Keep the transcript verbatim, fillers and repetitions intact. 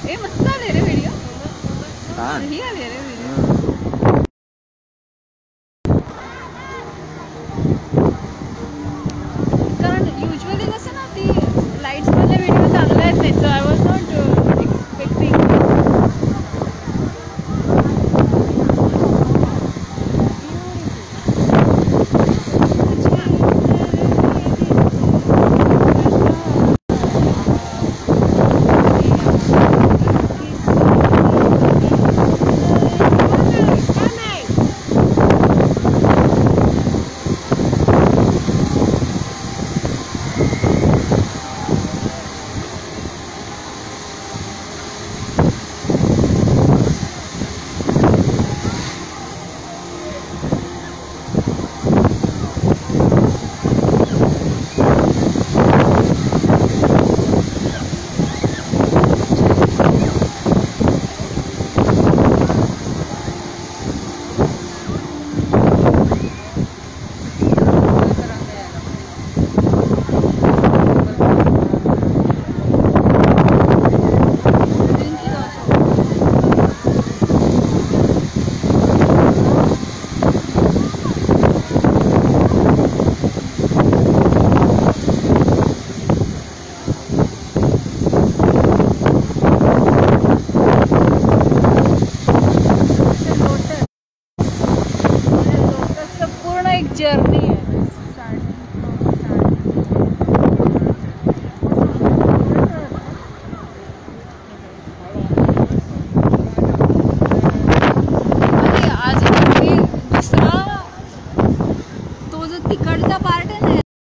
ए मस्त आले रे व्हिडिओ. हा ही आले रे व्हिडिओ. कारण युजली कसं ना ती लाईट्स मधले व्हिडिओ चांगले आहेत नाही. So I was not expecting. Journey